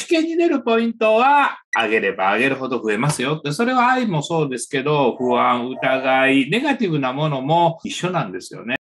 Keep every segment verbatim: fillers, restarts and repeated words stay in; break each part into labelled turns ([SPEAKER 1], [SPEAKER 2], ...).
[SPEAKER 1] 見に出るポイントは、上げれば上げるほど増えますよって、それは愛もそうですけど、不安、疑い、ネガティブなものも一緒なんですよね。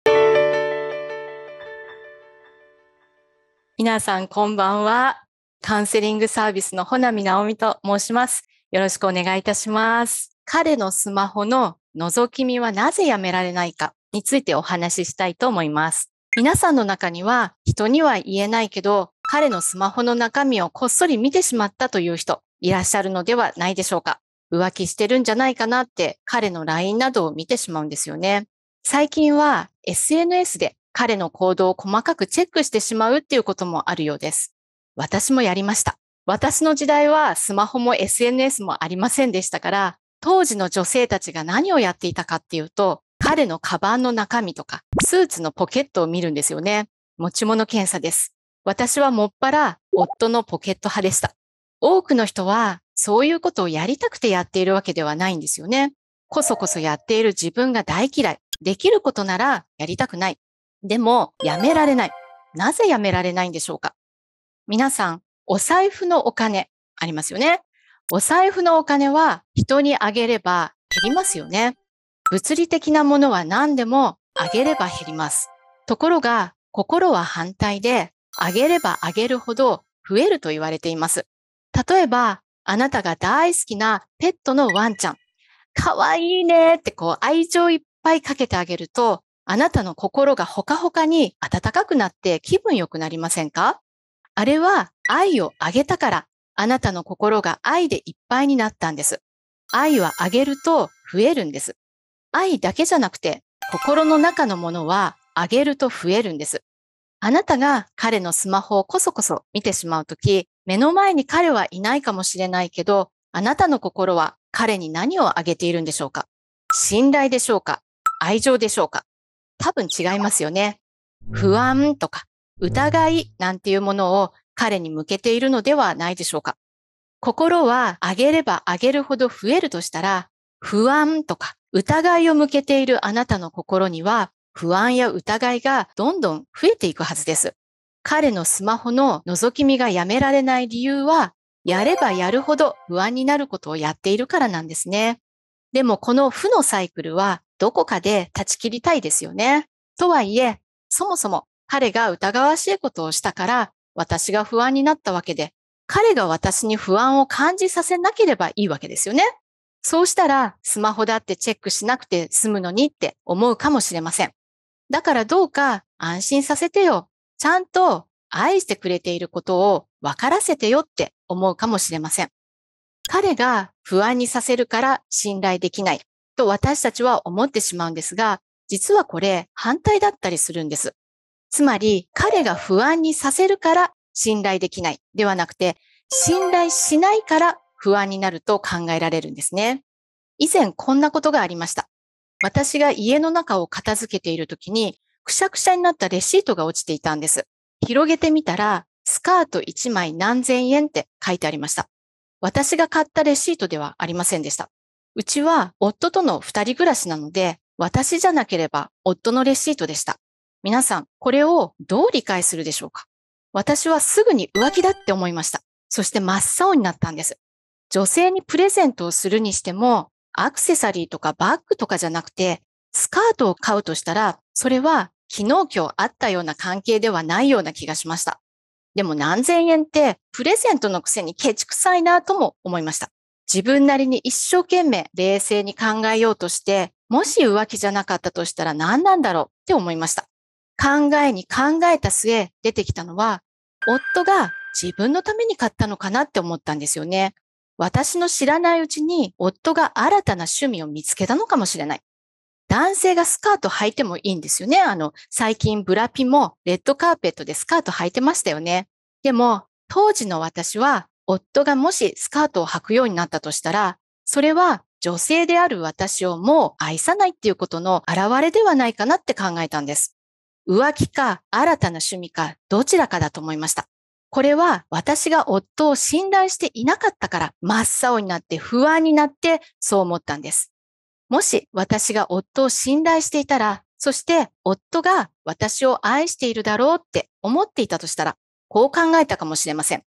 [SPEAKER 2] 皆さんこんばんは。カウンセリングサービスの穂波直美と申します。よろしくお願いいたします。彼のスマホの覗き見はなぜやめられないかについてお話ししたいと思います。皆さんの中には人には言えないけど、彼のスマホの中身をこっそり見てしまったという人いらっしゃるのではないでしょうか。浮気してるんじゃないかなって彼の ライン などを見てしまうんですよね。最近は エスエヌエス で彼の行動を細かくチェックしてしまうっていうこともあるようです。私もやりました。私の時代はスマホも エスエヌエス もありませんでしたから、当時の女性たちが何をやっていたかっていうと、彼のカバンの中身とか、スーツのポケットを見るんですよね。持ち物検査です。私はもっぱら夫のポケット派でした。多くの人はそういうことをやりたくてやっているわけではないんですよね。こそこそやっている自分が大嫌い。できることならやりたくない。でも、やめられない。なぜやめられないんでしょうか？皆さん、お財布のお金、ありますよね。お財布のお金は人にあげれば減りますよね。物理的なものは何でもあげれば減ります。ところが、心は反対で、あげればあげるほど増えると言われています。例えば、あなたが大好きなペットのワンちゃん、かわいいねってこう愛情いっぱいかけてあげると、あなたの心がほかほかに温かくなって気分良くなりませんか？あれは愛をあげたから、あなたの心が愛でいっぱいになったんです。愛はあげると増えるんです。愛だけじゃなくて、心の中のものはあげると増えるんです。あなたが彼のスマホをこそこそ見てしまうとき、目の前に彼はいないかもしれないけど、あなたの心は彼に何をあげているんでしょうか？信頼でしょうか？愛情でしょうか？多分違いますよね。不安とか疑いなんていうものを彼に向けているのではないでしょうか。心は上げれば上げるほど増えるとしたら、不安とか疑いを向けているあなたの心には、不安や疑いがどんどん増えていくはずです。彼のスマホの覗き見がやめられない理由は、やればやるほど不安になることをやっているからなんですね。でもこの負のサイクルはどこかで断ち切りたいですよね。とはいえ、そもそも彼が疑わしいことをしたから私が不安になったわけで、彼が私に不安を感じさせなければいいわけですよね。そうしたらスマホだってチェックしなくて済むのにって思うかもしれません。だからどうか安心させてよ。ちゃんと愛してくれていることを分からせてよって思うかもしれません。彼が不安にさせるから信頼できないと私たちは思ってしまうんですが、実はこれ反対だったりするんです。つまり彼が不安にさせるから信頼できないではなくて、信頼しないから不安になると考えられるんですね。以前こんなことがありました。私が家の中を片付けているときに、くしゃくしゃになったレシートが落ちていたんです。広げてみたら、スカートいちまい何千円って書いてありました。私が買ったレシートではありませんでした。うちは夫との二人暮らしなので、私じゃなければ夫のレシートでした。皆さん、これをどう理解するでしょうか？私はすぐに浮気だって思いました。そして真っ青になったんです。女性にプレゼントをするにしても、アクセサリーとかバッグとかじゃなくて、スカートを買うとしたら、それは昨日今日あったような関係ではないような気がしました。でも何千円ってプレゼントのくせにケチくさいなとも思いました。自分なりに一生懸命冷静に考えようとして、もし浮気じゃなかったとしたら何なんだろうって思いました。考えに考えた末出てきたのは、夫が自分のために買ったのかなって思ったんですよね。私の知らないうちに夫が新たな趣味を見つけたのかもしれない。男性がスカート履いてもいいんですよね。あの、最近ブラピもレッドカーペットでスカート履いてましたよね。でも、当時の私は、夫がもしスカートを履くようになったとしたら、それは女性である私をもう愛さないっていうことの表れではないかなって考えたんです。浮気か新たな趣味かどちらかだと思いました。これは私が夫を信頼していなかったから真っ青になって不安になってそう思ったんです。もし私が夫を信頼していたら、そして夫が私を愛しているだろうって思っていたとしたら、こう考えたかもしれません。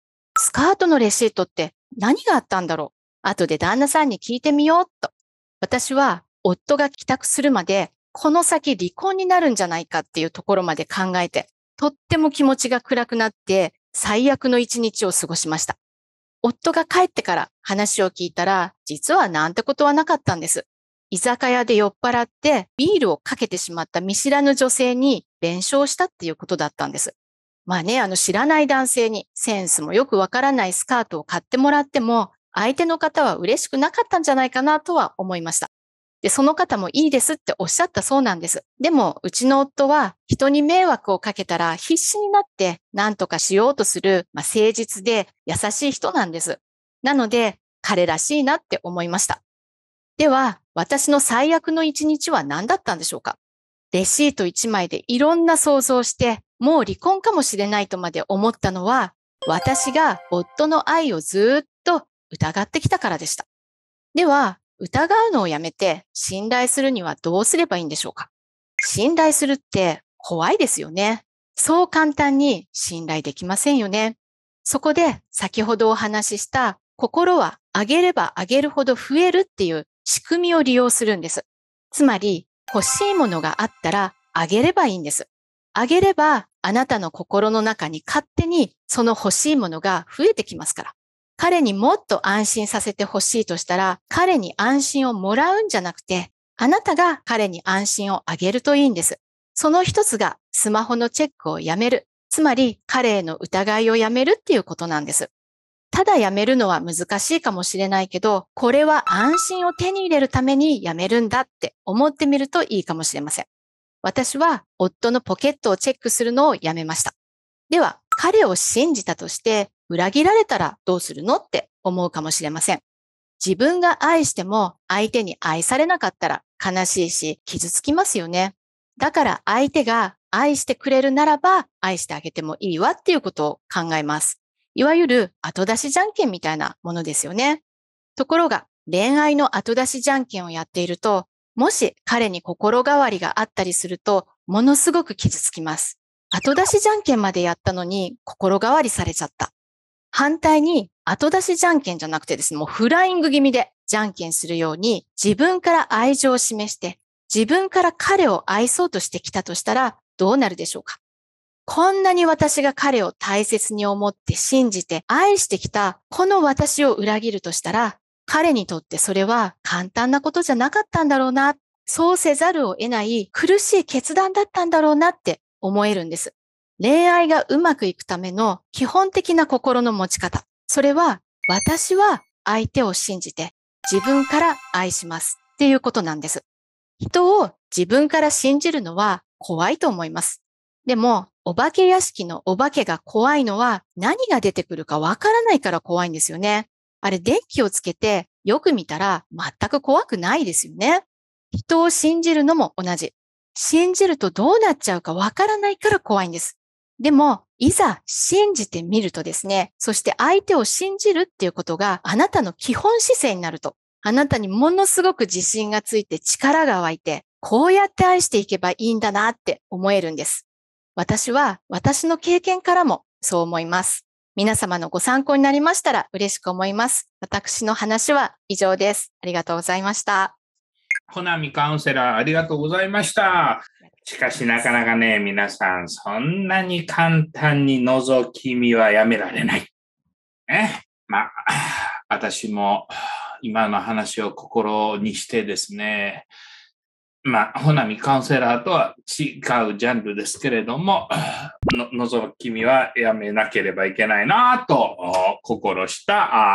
[SPEAKER 2] スカートのレシートって何があったんだろう。後で旦那さんに聞いてみようと。私は夫が帰宅するまでこの先離婚になるんじゃないかっていうところまで考えて、とっても気持ちが暗くなって最悪の一日を過ごしました。夫が帰ってから話を聞いたら、実はなんてことはなかったんです。居酒屋で酔っ払ってビールをかけてしまった見知らぬ女性に弁償したっていうことだったんです。まあね、あの知らない男性にセンスもよくわからないスカートを買ってもらっても、相手の方は嬉しくなかったんじゃないかなとは思いました。で、その方もいいですっておっしゃったそうなんです。でも、うちの夫は人に迷惑をかけたら必死になって何とかしようとする、まあ、誠実で優しい人なんです。なので、彼らしいなって思いました。では、私の最悪の一日は何だったんでしょうか。レシート一枚でいろんな想像して、もう離婚かもしれないとまで思ったのは、私が夫の愛をずっと疑ってきたからでした。では、疑うのをやめて信頼するにはどうすればいいんでしょうか。信頼するって怖いですよね。そう簡単に信頼できませんよね。そこで先ほどお話しした心は上げれば上げるほど増えるっていう仕組みを利用するんです。つまり欲しいものがあったら上げればいいんです。上げればあなたの心の中に勝手にその欲しいものが増えてきますから。彼にもっと安心させてほしいとしたら、彼に安心をもらうんじゃなくて、あなたが彼に安心をあげるといいんです。その一つがスマホのチェックをやめる。つまり彼への疑いをやめるっていうことなんです。ただやめるのは難しいかもしれないけど、これは安心を手に入れるためにやめるんだって思ってみるといいかもしれません。私は夫のポケットをチェックするのをやめました。では、彼を信じたとして裏切られたらどうするのって思うかもしれません。自分が愛しても相手に愛されなかったら悲しいし傷つきますよね。だから相手が愛してくれるならば愛してあげてもいいわっていうことを考えます。いわゆる後出しじゃんけんみたいなものですよね。ところが恋愛の後出しじゃんけんをやっていると、もし彼に心変わりがあったりするとものすごく傷つきます。後出しじゃんけんまでやったのに心変わりされちゃった。反対に後出しじゃんけんじゃなくてですね、もうフライング気味でじゃんけんするように自分から愛情を示して自分から彼を愛そうとしてきたとしたらどうなるでしょうか。こんなに私が彼を大切に思って信じて愛してきたこの私を裏切るとしたら、彼にとってそれは簡単なことじゃなかったんだろうな、そうせざるを得ない苦しい決断だったんだろうなって思えるんです。恋愛がうまくいくための基本的な心の持ち方。それは、私は相手を信じて自分から愛しますっていうことなんです。人を自分から信じるのは怖いと思います。でも、お化け屋敷のお化けが怖いのは何が出てくるかわからないから怖いんですよね。あれ、電気をつけてよく見たら全く怖くないですよね。人を信じるのも同じ。信じるとどうなっちゃうかわからないから怖いんです。でも、いざ信じてみるとですね、そして相手を信じるっていうことがあなたの基本姿勢になると、あなたにものすごく自信がついて力が湧いて、こうやって愛していけばいいんだなって思えるんです。私は私の経験からもそう思います。皆様のご参考になりましたら嬉しく思います。私の話は以上です。ありがとうございました。
[SPEAKER 1] ほなみカウンセラー、ありがとうございました。しかしなかなかね、皆さん、そんなに簡単に覗き見はやめられない。ね。まあ、私も今の話を心にしてですね、まあ、ほなみカウンセラーとは違うジャンルですけれども、の覗き見はやめなければいけないなと心した、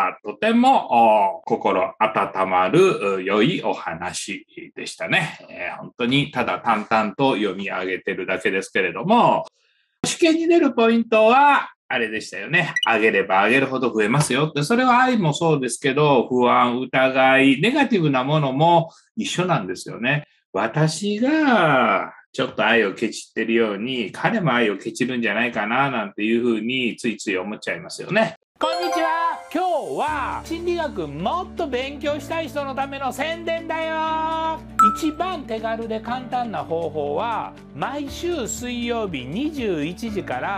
[SPEAKER 1] あとても心温まる良いお話でしたね、えー。本当にただ淡々と読み上げてるだけですけれども、試験に出るポイントは、あれでしたよね。上げれば上げるほど増えますよって、それは愛もそうですけど、不安、疑い、ネガティブなものも一緒なんですよね。私がちょっと愛をケチってるように、彼も愛をケチるんじゃないかななんていうふうについつい思っちゃいますよね。
[SPEAKER 3] こんにちは。今日は心理学もっと勉強したい人のための宣伝だよ。一番手軽で簡単な方法は、毎週水曜日にじゅういちじから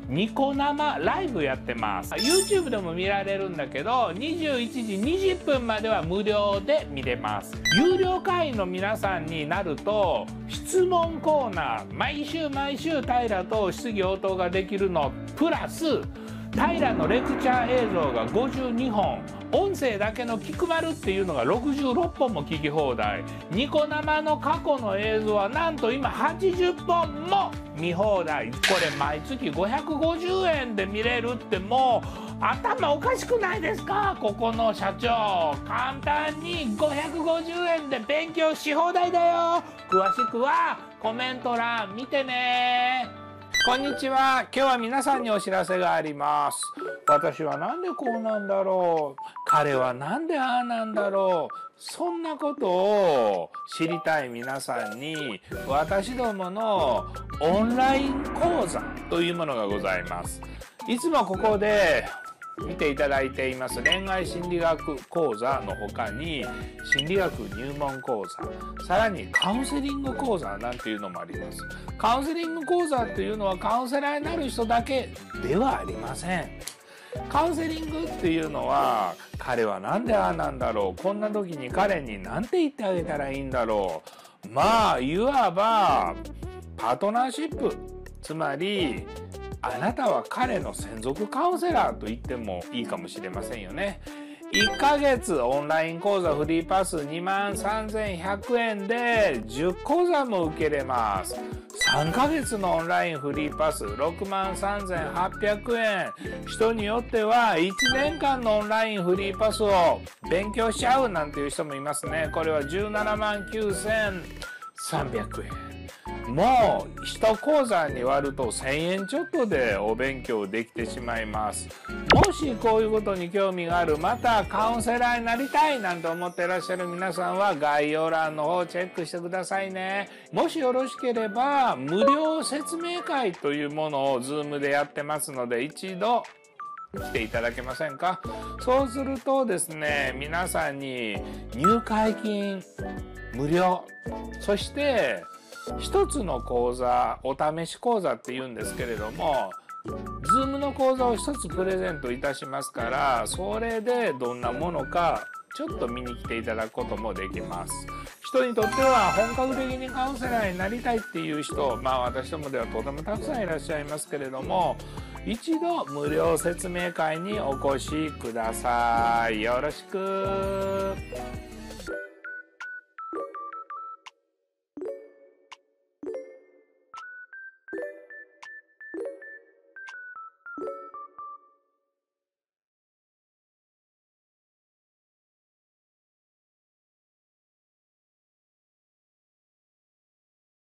[SPEAKER 3] ニコ生ライブやってます。 YouTube でも見られるんだけど、にじゅういちじにじゅっぷんまでは無料で見れます。有料会員の皆さんになると質問コーナー、毎週毎週平と質疑応答ができるのプラス、平のレクチャー映像がごじゅうにほん、音声だけの聞くまるっていうのがろくじゅうろっぽんも聞き放題、ニコ生の過去の映像はなんと今はちじゅっぽんも見放題。これ毎月ごひゃくごじゅうえんで見れるって、もう頭おかしくないですか？ここの社長、簡単にごひゃくごじゅうえんで勉強し放題だよ。詳しくはコメント欄見てね。こんにちは。今日は皆さんにお知らせがあります。私はなんでこうなんだろう、彼はなんでああなんだろう、そんなことを知りたい皆さんに、私どものオンライン講座というものがございます。いつもここで見ていただいています恋愛心理学講座の他に、心理学入門講座、さらにカウンセリング講座なんていうのもあります。カウンセリング講座っていうのはカウンセラーになる人だけではありません。カウンセリングっていうのは、彼はなんでああなんだろう、こんな時に彼に何て言ってあげたらいいんだろう、まあいわばパートナーシップ、つまりあなたは彼の専属カウンセラーと言ってもいいかもしれませんよね。いっかげつオンライン講座フリーパスにまんさんぜんひゃくえんでじゅっこうざも受けれます。さんかげつのオンラインフリーパスろくまんさんぜんはっぴゃくえん。人によってはいちねんかんのオンラインフリーパスを勉強しちゃうなんていう人もいますね。これはじゅうななまんきゅうせんさんびゃくえん。もういち講座に割るとせんえんちょっとでお勉強できてしまいます。もしこういうことに興味がある、またカウンセラーになりたいなんて思ってらっしゃる皆さんは概要欄の方をチェックしてくださいね。もしよろしければ無料説明会というものを Zoom でやってますので、一度来ていただけませんか？そうするとですね、皆さんに入会金無料、そして一つの講座、お試し講座って言うんですけれども、Zoom の講座を一つプレゼントいたしますから、それでどんなものかちょっと見に来ていただくこともできます。人にとっては本格的にカウンセラーになりたいっていう人、まあ私どもではとてもたくさんいらっしゃいますけれども、一度無料説明会にお越しください。よろしく。